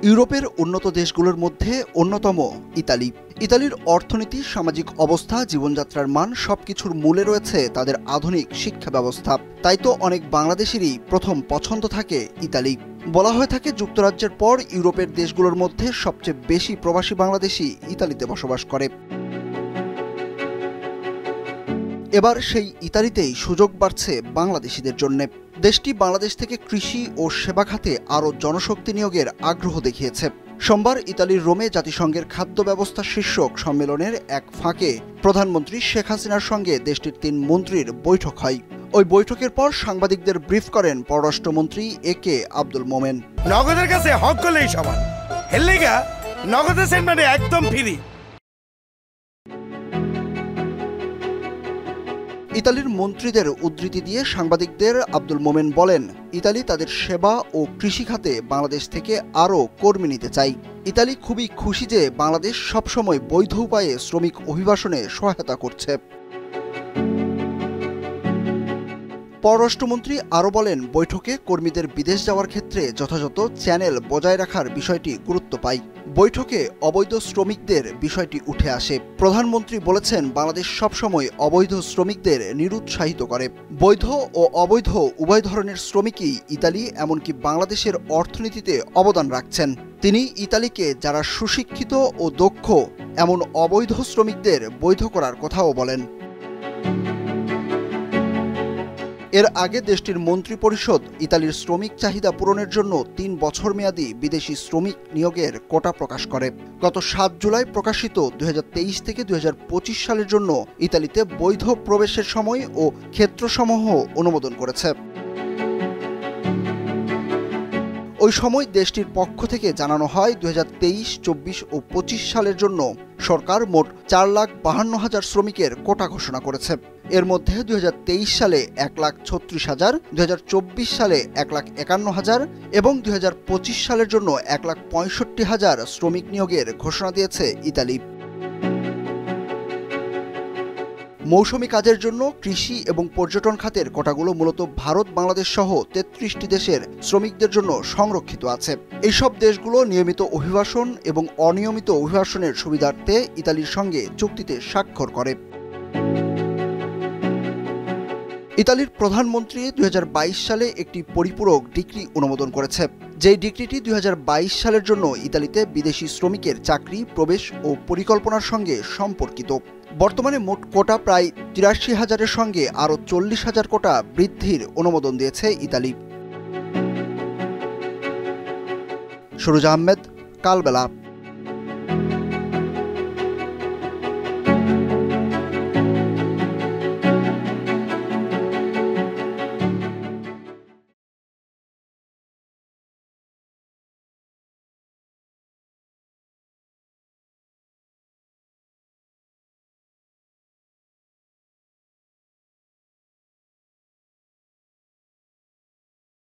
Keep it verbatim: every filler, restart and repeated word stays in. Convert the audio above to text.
ইউরোপের উন্নত দেশগুলোর মধ্যে অন্যতম ইতালি। ইতালির অর্থনীতি, সামাজিক অবস্থা, জীবনযাত্রার মান সবকিছুর মূলে রয়েছে তাদের আধুনিক শিক্ষা ব্যবস্থা। তাই তো অনেক বাংলাদেশেরই প্রথম পছন্দ থাকে ইতালি। বলা হয়ে থাকে যুক্তরাজ্যের পর ইউরোপের দেশগুলোর মধ্যে সবচেয়ে বেশি প্রবাসী বাংলাদেশি ইতালিতে বসবাস করে। এবার সেই ইতালিতেই সুযোগ বাড়ছে বাংলাদেশিদের জন্য। দেশটি বাংলাদেশ থেকে কৃষি ও সেবা খাতে আরও জনশক্তি নিয়োগের আগ্রহ দেখিয়েছে। সোমবার ইতালির রোমে জাতিসংঘের খাদ্য ব্যবস্থা শীর্ষক সম্মেলনের এক ফাঁকে প্রধানমন্ত্রী শেখ হাসিনার সঙ্গে দেশটির তিন মন্ত্রীর বৈঠক হয়। ওই বৈঠকের পর সাংবাদিকদের ব্রিফ করেন পররাষ্ট্রমন্ত্রী এ কে আব্দুল মোমেন। নগদের কাছে হক করলেই সমান, হেললেগা নগদের সেন্টারে একদম ফ্রি। ইতালির মন্ত্রীদের উদ্ধৃতি দিয়ে সাংবাদিকদের আব্দুল মোমেন বলেন, ইতালি তাদের সেবা ও কৃষি খাতে বাংলাদেশ থেকে আরও কর্মী নিতে চায়। ইতালি খুবই খুশি যে বাংলাদেশ সবসময় বৈধ উপায়ে শ্রমিক অভিবাসনে সহায়তা করছে। পররাষ্ট্রমন্ত্রী আরও বলেন, বৈঠকে কর্মীদের বিদেশ যাওয়ার ক্ষেত্রে যথাযথ চ্যানেল বজায় রাখার বিষয়টি গুরুত্ব পায়। বৈঠকে অবৈধ শ্রমিকদের বিষয়টি উঠে আসে। প্রধানমন্ত্রী বলেছেন, বাংলাদেশ সবসময় অবৈধ শ্রমিকদের নিরুৎসাহিত করে। বৈধ ও অবৈধ উভয় ধরনের শ্রমিকই ইতালি এমনকি বাংলাদেশের অর্থনীতিতে অবদান রাখছেন। তিনি ইতালিকে যারা সুশিক্ষিত ও দক্ষ এমন অবৈধ শ্রমিকদের বৈধ করার কথাও বলেন। এর আগে দেশটির মন্ত্রী পরিষদ ইতালির শ্রমিক চাহিদা পূরণের জন্য তিন বছর মেয়াদী বিদেশি শ্রমিক নিয়োগের কোটা প্রকাশ করে। গত সাত জুলাই প্রকাশিত দুই হাজার তেইশ থেকে দুই হাজার পঁচিশ সালের জন্য ইতালিতে বৈধ প্রবেশের সময় ও ক্ষেত্রসমূহ অনুমোদন করেছে। ওই সময় দেশটির পক্ষ থেকে জানানো হয়, দুই হাজার তেইশ, চব্বিশ ও পঁচিশ সালের জন্য সরকার মোট চার লাখ বাহান্ন হাজার শ্রমিকের কোটা ঘোষণা করেছে। এর মধ্যে দুই হাজার তেইশ সালে এক লাখ ছত্রিশ হাজার, দুই হাজার চব্বিশ সালে এক লাখ একান্ন হাজার এবং দুই হাজার পঁচিশ সালের জন্য এক লাখ পঁয়ষট্টি হাজার শ্রমিক নিয়োগের ঘোষণা দিয়েছে ইতালি। মৌসুমি কাজের জন্য কৃষি এবং পর্যটন খাতের কোটাগুলো মূলত ভারত, বাংলাদেশ সহ তেত্রিশটি দেশের শ্রমিকদের জন্য সংরক্ষিত আছে। এইসব দেশগুলো নিয়মিত অভিবাসন এবং অনিয়মিত অভিবাসনের সুবিধার্থে ইতালির সঙ্গে চুক্তিতে স্বাক্ষর করে। ইতালির প্রধানমন্ত্রী দুই হাজার বাইশ সালে একটি পরিপূরক ডিক্রি অনুমোদন করেছে। যেই ডিক্রিটি দুই হাজার বাইশ সালের জন্য ইতালিতে বিদেশি শ্রমিকের চাকরি, প্রবেশ ও পরিকল্পনার সঙ্গে সম্পর্কিত। বর্তমানে মোট কোটা প্রায় তিরাশি হাজারের সঙ্গে আরও চল্লিশ হাজার কোটা বৃদ্ধির অনুমোদন দিয়েছে ইতালি। সুরুজ আহমেদ, কালবেলা।